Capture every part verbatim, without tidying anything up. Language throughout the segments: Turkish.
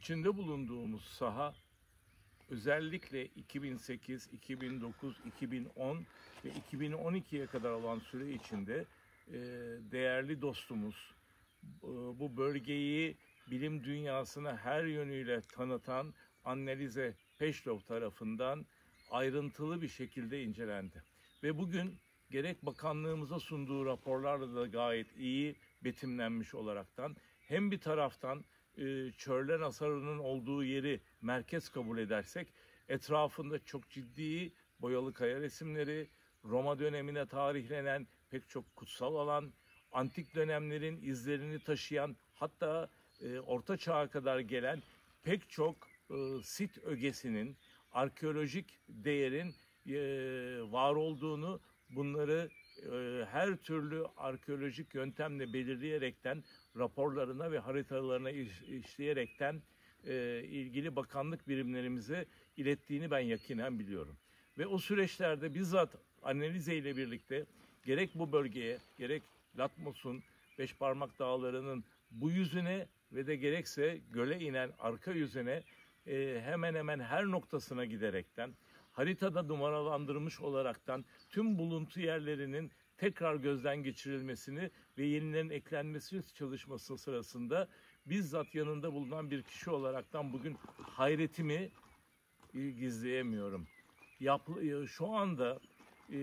içinde bulunduğumuz saha özellikle iki bin sekiz, iki bin dokuz, iki bin on ve iki bin on ikiye kadar olan süre içinde e, değerli dostumuz, e, bu bölgeyi bilim dünyasına her yönüyle tanıtan Annelize Peşlov tarafından ayrıntılı bir şekilde incelendi. Ve bugün gerek bakanlığımıza sunduğu raporlarla da gayet iyi betimlenmiş olaraktan hem bir taraftan e, Çörlen Hasarı'nın olduğu yeri merkez kabul edersek etrafında çok ciddi boyalı kaya resimleri, Roma dönemine tarihlenen pek çok kutsal alan, antik dönemlerin izlerini taşıyan, hatta e, Orta Çağ'a kadar gelen pek çok e, sit ögesinin, arkeolojik değerin e, var olduğunu, bunları e, her türlü arkeolojik yöntemle belirleyerekten, raporlarına ve haritalarına iş, işleyerekten e, ilgili bakanlık birimlerimize ilettiğini ben yakinen biliyorum. Ve o süreçlerde bizzat Annelize ile birlikte gerek bu bölgeye, gerek Latmos'un, Beşparmak Dağları'nın bu yüzüne ve de gerekse göle inen arka yüzüne e, hemen hemen her noktasına giderekten, haritada numaralandırmış olaraktan tüm buluntu yerlerinin tekrar gözden geçirilmesini ve yenilerin eklenmesi çalışması sırasında bizzat yanında bulunan bir kişi olaraktan bugün hayretimi gizleyemiyorum. Yap, şu anda e,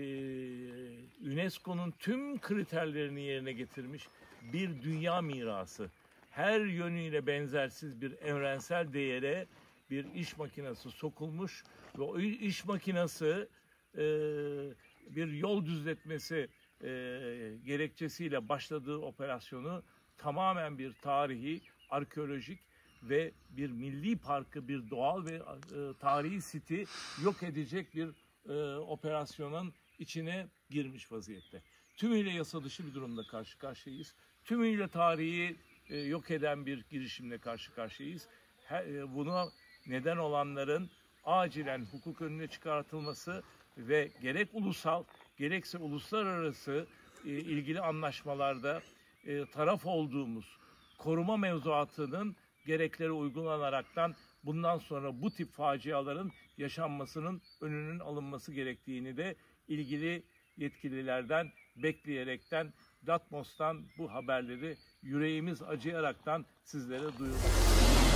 UNESCO'nun tüm kriterlerini yerine getirmiş bir dünya mirası, her yönüyle benzersiz bir evrensel değere bir iş makinesi sokulmuş ve o iş makinesi e, bir yol düzletmesi e, gerekçesiyle başladığı operasyonu tamamen bir tarihi, arkeolojik ve bir milli parkı, bir doğal ve e, tarihi siti yok edecek bir e, operasyonun içine girmiş vaziyette. Tümüyle yasa dışı bir durumda karşı karşıyayız. Tümüyle tarihi e, yok eden bir girişimle karşı karşıyayız. Her, e, buna neden olanların acilen hukuk önüne çıkartılması ve gerek ulusal gerekse uluslararası e, ilgili anlaşmalarda e, taraf olduğumuz koruma mevzuatının gerekleri uygulanaraktan bundan sonra bu tip faciaların yaşanmasının önünün alınması gerektiğini de ilgili yetkililerden bekleyerekten Latmos'tan bu haberleri yüreğimiz acıyaraktan sizlere duyurmak.